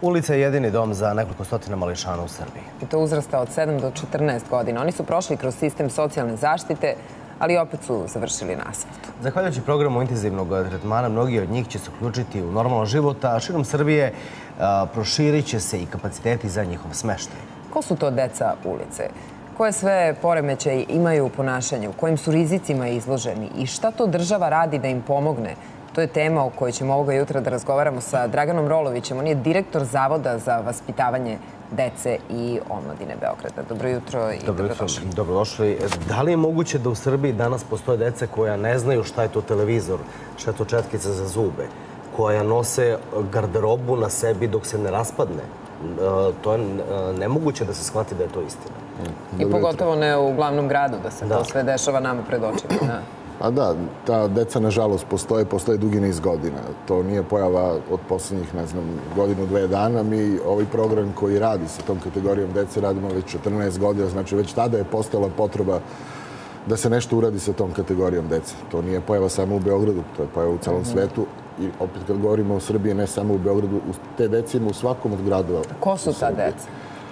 Ulica je jedini dom za nekoliko stotina mališana u Srbiji. I to uzrasta od 7 do 14 godina. Oni su prošli kroz sistem socijalne zaštite, ali opet su završili na asfaltu. Zahvaljujući programu intenzivnog tretmana, mnogi od njih će se uključiti u normalan život, a širom Srbije proširit će se i kapaciteti za njihov smeštaj. Ko su to deca ulice? Koje sve poremećaje imaju u ponašanju? Kojim su rizicima izloženi? I šta to država radi da im pomogne? To je tema o kojoj ćemo ovoga jutra da razgovaramo sa Draganom Rolovićem. On je direktor Zavoda za vaspitavanje dece i omladine Beograda. Dobro jutro i dobrodošli. Dobrodošli. Da li je moguće da u Srbiji danas postoje dece koja ne znaju šta je to televizor, šta je to četkica za zube, koja nose garderobu na sebi dok se ne raspadne? To je nemoguće da se shvati da je to istina. I pogotovo ne u glavnom gradu, da se to sve dešava nama pred očima. A da, ta deca nažalost postoje dugi niz godina. To nije pojava od posljednjih, ne znam, godinu, 2 dana. Mi ovaj program koji radi sa tom kategorijom dece radimo već 14 godina. Znači već tada je postala potreba da se nešto uradi sa tom kategorijom dece. To nije pojava samo u Beogradu, to je pojava u celom svetu. I opet kad govorimo o Srbiji, ne samo u Beogradu, te dece ima u svakom od gradova. Ko su ta deca?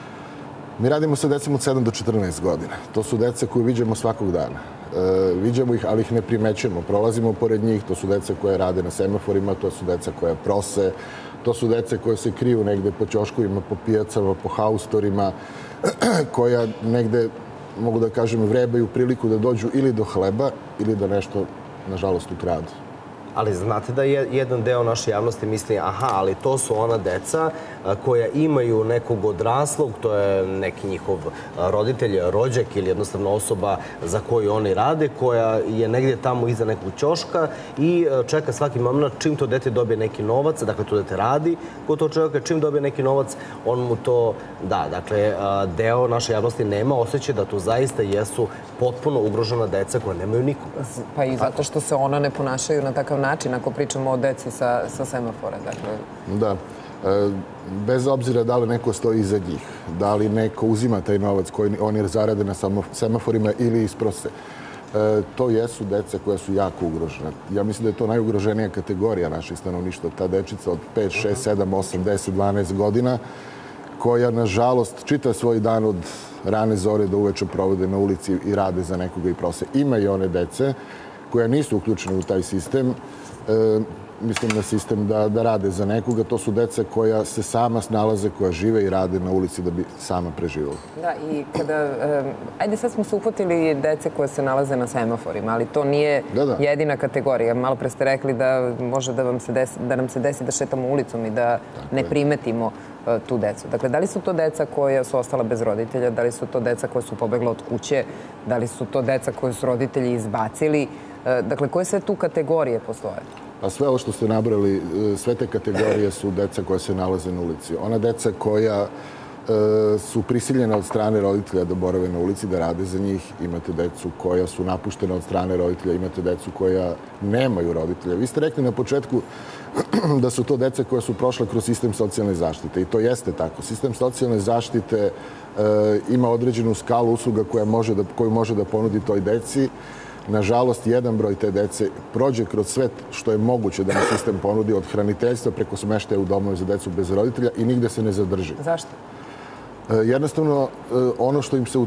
Mi radimo sa decom od 7 do 14 godina. To su deca koju viđamo svakog dana. Viđamo ih, ali ih ne primećujemo. Prolazimo pored njih. To su deca koje rade na semaforima, to su deca koja prose, to su deca koje se kriju negde po ćoškovima, po pijacama, po haustorima, koja negde, mogu da kažem, vrebaju priliku da dođu ili do hleba ili da nešto, nažalost, ukradu. Ali znate da jedan deo naše javnosti misli, aha, ali to su ona deca koja imaju nekog odraslog, to je neki njihov roditelj, rođak ili jednostavno osoba za koju oni rade, koja je negdje tamo iza nekog ćoška i čeka svaki moment čim to dete dobije neki novac, dakle to dete radi kod tog čovjeka, čim dobije neki novac, on mu to da. Dakle, deo naše javnosti nema osjećaj da to zaista jesu potpuno ugrožena deca koja nemaju nikoga. Pa i zato što se ona ne ponašaju na takav način, ako pričamo o deci sa semafora. Da. Bez obzira da li neko stoji iza njih, da li neko uzima taj novac koji oni zarade na semaforima ili isprose, to jesu deca koja su jako ugrožena. Ja mislim da je to najugroženija kategorija naših stanovništva. Ta dečica od 5, 6, 7, 8, 10, 12 godina, koja, nažalost, čita svoj dan od rane zore do uveče provode na ulici i rade za nekoga i prose. Ima i one dece koja nisu uključene u taj sistem, mislim na sistem da rade za nekoga. To su deca koja se sama snalaze, koja žive i rade na ulici da bi sama preživjela. Da, i kada... Ajde, sad smo se uhvatili dece koje se nalaze na semaforima, ali to nije jedina kategorija. Malo pre ste rekli da može da nam se desi da šetamo ulicom i da ne primetimo tu decu. Dakle, da li su to deca koja su ostala bez roditelja, da li su to deca koja su pobegla od kuće, da li su to deca koje su roditelji izbacili? Dakle, koje sve tu kategorije postoje? A sve ovo što ste nabrali, sve te kategorije su deca koja se nalaze na ulici. Ona deca koja su prisiljena od strane roditelja da borave na ulici, da rade za njih. Imate decu koja su napuštena od strane roditelja, imate decu koja nemaju roditelja. Vi ste rekli na početku da su to deca koja su prošla kroz sistem socijalne zaštite. I to jeste tako. Sistem socijalne zaštite ima određenu skalu usluga koju može da ponudi toj deci. Nažalost, jedan broj te dece prođe kroz sve što je moguće da nam sistem ponudi, od hraniteljstva preko smeštaja u domove za decu bez roditelja, i nigde se ne zadrži. Zašto? Jednostavno, ono što im se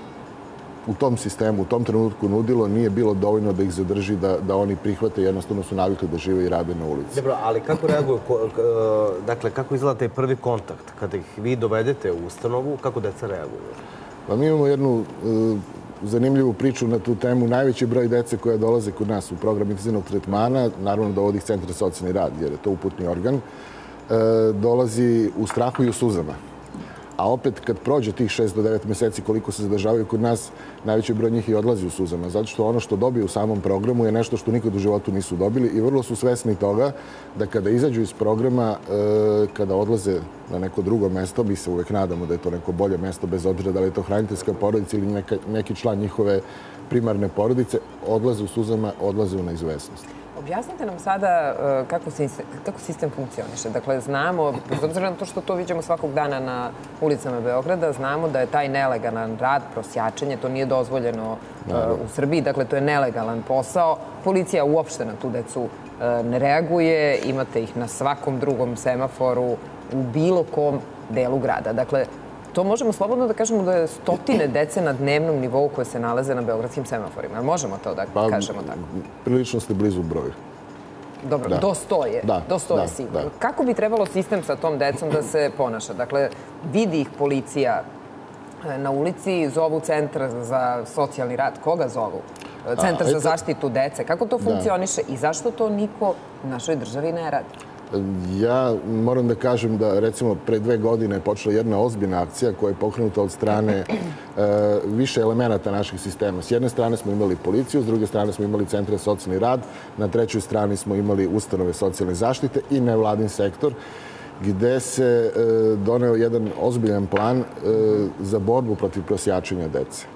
u tom sistemu, u tom trenutku nudilo, nije bilo dovoljno da ih zadrži, da oni prihvate, jednostavno su navikli da žive i rade na ulici. Dobro, ali kako reaguju, dakle, kako izgleda taj prvi kontakt? Kada ih vi dovedete u ustanovu, kako deca reaguju? Pa mi imamo jednu zanimljivu priču na tu temu. Najveći broj dece koja dolaze kod nas u program intenzivnog tretmana, naravno dovodi ih Centar za socijalni rad, jer je to uputni organ, dolazi u strahu i u suzama. A opet, kad prođe tih 6 do 9 meseci koliko se zadržavaju kod nas, najveći broj njih i odlazi u suzama. Zato što ono što dobiju u samom programu je nešto što nikad u životu nisu dobili i vrlo su svesni toga da kada izađu iz programa, kada odlaze na neko drugo mesto, mi se uvek nadamo da je to neko bolje mesto, bez obzira da li je to hraniteljska porodica ili neki član njihove primarne porodice, odlaze u suzama, odlaze u neizvesnost. Objasnite nam sada kako sistem funkcioniše. Dakle, znamo, bez obzira na to što to vidimo svakog dana na ulicama Beograda, znamo da je taj nelegalan rad, prosjačenje, to nije dozvoljeno u Srbiji. Dakle, to je nelegalan posao. Policija uopšte na tu decu ne reaguje. Imate ih na svakom drugom semaforu. u bilo kom delu grada. Dakle, to možemo slobodno da kažemo da je stotine dece na dnevnom nivou koje se nalaze na beogradskim semaforima. Možemo to da kažemo tako? Prilično ste blizu broju. Dobro, do 100 je. Do 100 je sigurno. Kako bi trebalo sistem sa tom decom da se ponaša? Dakle, vidi ih policija na ulici, zovu Centar za socijalni rad. Koga zovu? Centar za zaštitu dece. Kako to funkcioniše i zašto to niko u našoj državi ne radi? Ja moram da kažem da, recimo, pre 2 godine je počela jedna ozbiljna akcija koja je pokrenuta od strane više elemenata naših sistema. S jedne strane smo imali policiju, s druge strane smo imali Centre za socijalni rad, na trećoj strani smo imali ustanove socijalne zaštite i nevladin sektor, gde se doneo jedan ozbiljan plan za borbu protiv prosjačenja dece.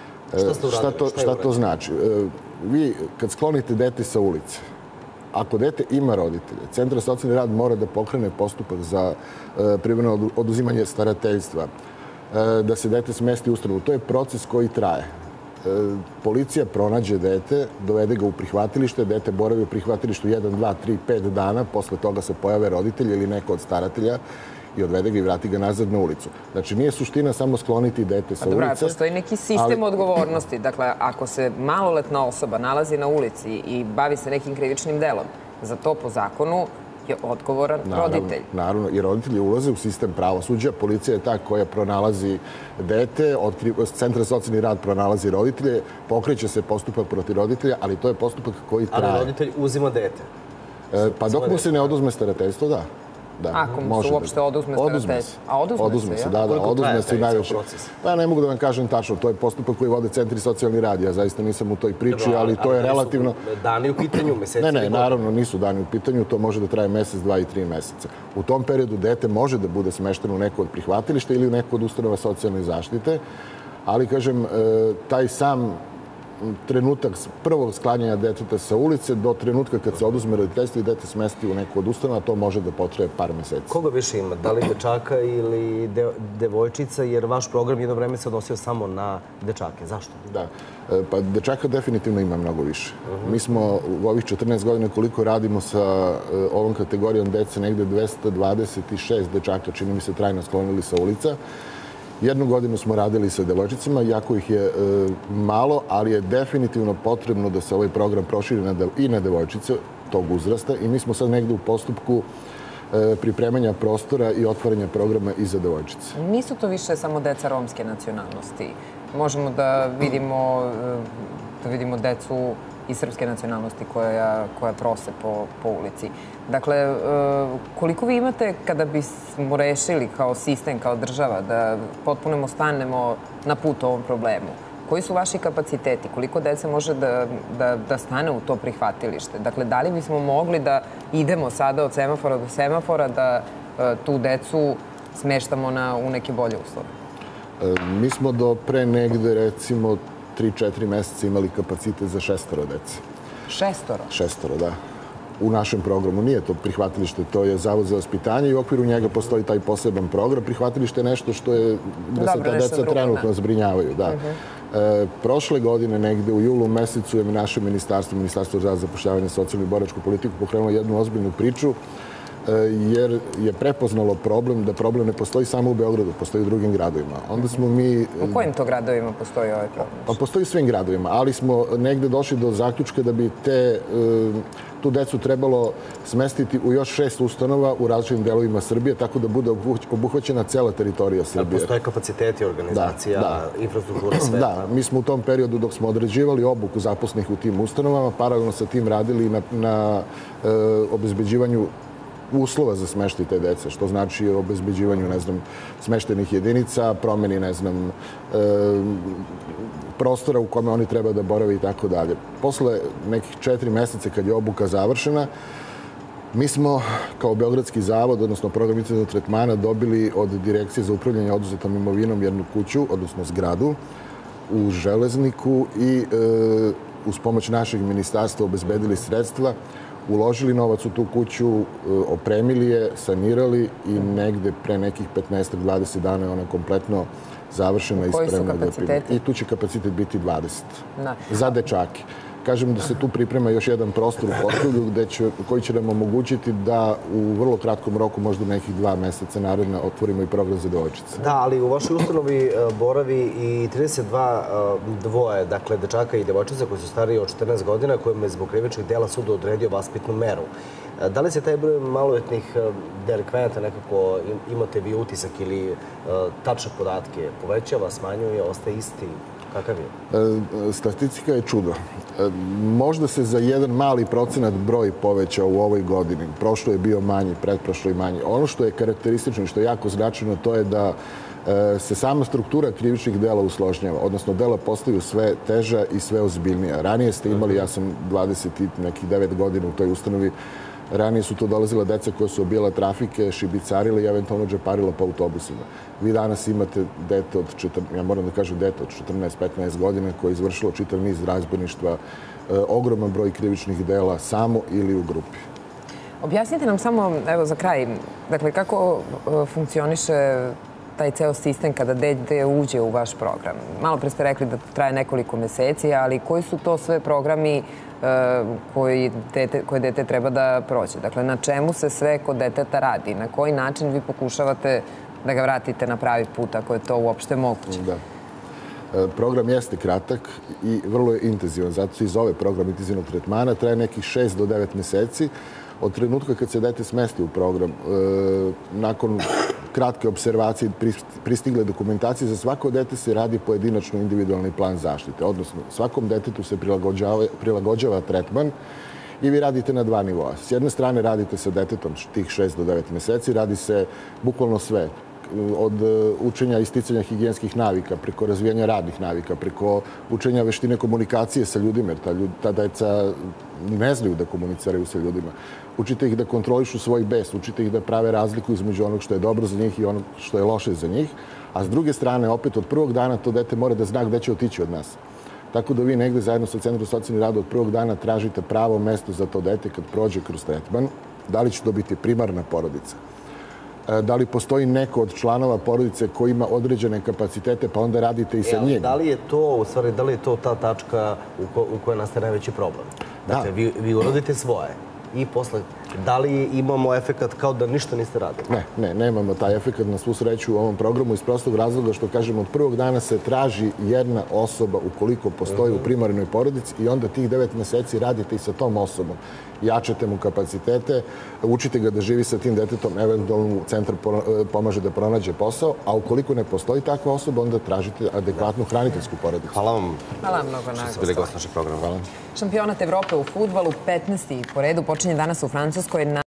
Šta to znači? Vi, kad sklonite dete sa ulice, ako dete ima roditelje, Centar za socijalni rad mora da pokrene postupak za privremeno oduzimanje starateljstva, da se dete smesti u ustanovu. To je proces koji traje. Policija pronađe dete, dovede ga u prihvatilište, dete boravi u prihvatilištu 1, 2, 3, 5 dana, posle toga se pojave roditelji ili neko od staratelja i odvede ga i vrati ga nazad na ulicu. Znači, nije suština samo skloniti dete sa ulice. Dobro, postoji neki sistem odgovornosti. Dakle, ako se maloletna osoba nalazi na ulici i bavi se nekim krivičnim delom, za to po zakonu je odgovoran roditelj. Naravno, i roditelji ulaze u sistem pravosuđa. Policija je ta koja pronalazi dete, Centar za socijalni rad pronalazi roditelje, pokreće se postupak protiv roditelja, ali to je postupak koji traje. Ali roditelj uzima dete? Pa dok mu se ne oduzme starateljstvo, da. Ako mu se uopšte oduzme starateljstvo. A oduzme se, da, oduzme se i najviše. Pa ja ne mogu da vam kažem tačno, to je postupak koji vode Centri socijalni rad. Ja zaista nisam u toj priči, ali to je relativno... Dani u pitanju, meseci? Ne, naravno nisu dani u pitanju, to može da traje mesec, 2 i 3 meseca. U tom periodu dete može da bude smešteno u neko od prihvatilišta ili u neko od ustanova socijalne zaštite, ali, kažem, taj sam trenutak prvog sklanjanja deteta sa ulice do trenutka kad se oduzme roditeljstvo i dete smesti u neku od ustanova, to može da potraje par meseci. Koga više ima? Da li dečaka ili devojčica? Jer vaš program jedno vreme se odnosio samo na dečake. Zašto? Da. Pa dečaka definitivno ima mnogo više. Mi smo u ovih 14 godina koliko radimo sa ovom kategorijom dece, negde 226 dečaka, čini mi se, trajno sklonili sa ulica. Jednu godinu smo radili sa devojčicama, jako ih je malo, ali je definitivno potrebno da se ovaj program proširi i na devojčice tog uzrasta i mi smo sad negde u postupku pripremanja prostora i otvaranja programa i za devojčice. Nisu to više samo deca romske nacionalnosti. Možemo da vidimo decu i srpske nacionalnosti koja prose po ulici. Dakle, koliko vi imate kada bismo rešili kao sistem, kao država, da potpuno stanemo na put ovom problemu? Koji su vaši kapaciteti? Koliko dece može da stane u to prihvatilište? Dakle, da li bismo mogli da idemo sada od semafora do semafora, da tu decu smeštamo u neke bolje uslove? Mi smo do pre negde, recimo, 3-4 meseca imali kapacitet za 6 dece. 6? 6, da. U našem programu nije to prihvatilište, to je Zavod za vaspitanje i u okviru njega postoji taj poseban program. Prihvatilište je nešto gde se ta deca trenutno zbrinjavaju. Prošle godine, negde u julu mesecu, je naše Ministarstvo za zapošljavanje, socijalnu i boračku politiku pokrenulo jednu ozbiljnu priču, jer je prepoznalo da problem ne postoji samo u Beogradu, postoji u drugim gradovima. Onda smo mi... U kojim to gradovima postoji ovaj problem? Pa postoji u svim gradovima, ali smo negde došli do zaključka da bi tu decu trebalo smestiti u još 6 ustanova u različitim delovima Srbije, tako da bude obuhvaćena cela teritorija Srbije. Postoje kapaciteti organizacija, infrastruktura, sve? Da, mi smo u tom periodu dok smo određivali obuku zaposlenih u tim ustanovama, paralelno sa tim radili na obezbeđivanju uslova za smeštaj te dece, što znači obezbeđivanju, smeštajnih jedinica, promeni, prostora u kome oni treba da borave i tako dalje. Posle nekih 4 meseca kad je obuka završena, mi smo kao Beogradski zavod, odnosno program intenzivnog tretmana, dobili od Direkcije za upravljanje oduzetom imovinom jednu kuću, odnosno zgradu u Železniku i uz pomoć našeg ministarstva obezbedili sredstva, uložili novac u tu kuću, opremili je, sanirali i negde pre nekih 15-20 dana je ona kompletno završena i spremna. Koji su kapaciteti? I tu će kapacitet biti 20 za dečake. Kažem da se tu priprema još jedan prostor u Potkrovlju koji će nam omogućiti da u vrlo kratkom roku, možda nekih 2 meseca naredna, otvorimo i program za devojčice. Da, ali u vašoj ustanovi boravi i 32 dvoje, dakle, dečaka i devojčica koji su stariji od 14 godina, kojima je zbog krivičnih dela sud odredio vaspitnu meru. Da li se taj broj maloletnih delikvenata nekako, imate vi utisak ili tačne podatke, povećava, smanjuje, ostaje isti? Kakav je? Statistika je čudo. Možda se za jedan mali procenat broj povećao u ovoj godini. Prošlo je bio manji, pretprošlo je manji. Ono što je karakteristično i što je jako značajno, to je da se sama struktura krivičnih dela usložnjava, odnosno dela postaju sve teža i sve ozbiljnija. Ranije ste imali, ja sam 29 godina u toj ustanovi, ranije su to dolazila deca koja su obijala trafike, šibicarila i eventualno džeparila po autobusima. Vi danas imate dete od, ja moram da kažem dete od 14-15 godina koje je izvršilo čitav niz razbojništva, ogroman broj krivičnih dela samo ili u grupi. Objasnite nam samo, evo za kraj, dakle kako funkcioniše taj ceo sistem kada dete uđe u vaš program? Malo pre ste rekli da traje nekoliko meseci, ali koji su to sve programi koje dete treba da prođe? Dakle, na čemu se sve kod deteta radi? Na koji način vi pokušavate da ga vratite na pravi put, ako je to uopšte moguće? Da. Program jeste kratak i vrlo je intenzivan. Zato se i zove program intenzivnog tretmana. Traje nekih 6 do 9 meseci. Od trenutka kad se dete smesti u program, nakon kratke observacije pristigle dokumentacije, za svako dete se radi pojedinačno individualni plan zaštite. Odnosno, svakom detetu se prilagođava tretman i vi radite na 2 nivoa. S jedne strane radite sa detetom tih 6 do 9 meseci, radi se bukvalno sve. Od učenja i sticanja higijenskih navika, preko razvijanja radnih navika, preko učenja veštine komunikacije sa ljudima, jer ta deca ne znaju da komuniciraju sa ljudima. Učite ih da kontrolišu svoj bes, učite ih da prave razliku između onog što je dobro za njih i onog što je loše za njih. A s druge strane, opet od prvog dana to dete mora da zna gde će otići od nas. Tako da vi negde zajedno sa Centrom za socijalni rad od prvog dana tražite pravo mesto za to dete kad prođe kroz tretman. Da li će to biti primarna porodica? Da li postoji neko od članova porodice koji ima određene kapacitete, pa onda radite i sa njim? Da li je to, u stvari, da li je to ta tačka u kojoj nastaje najveći problem? Dakle, vi urodite svoje i posle, da li imamo efekat kao da ništa niste radili? Ne, nemamo taj efekat na svu sreću u ovom programu iz prostog razloga što, kažem, od prvog dana se traži jedna osoba ukoliko postoji u primarnoj porodici i onda tih 9 meseci radite i sa tom osobom. Jačate mu kapacitete, učite ga da živi sa tim detetom, eventualno centar pomaže da pronađe posao, a ukoliko ne postoji takva osoba, onda tražite adekvatnu hraniteljsku porodicu. Hvala vam. Hvala vam mnogo na što ste bili gost našeg programa. Hvala. Šampionat Evrope u fudbalu, 15. po redu, počinje danas u Francuskoj.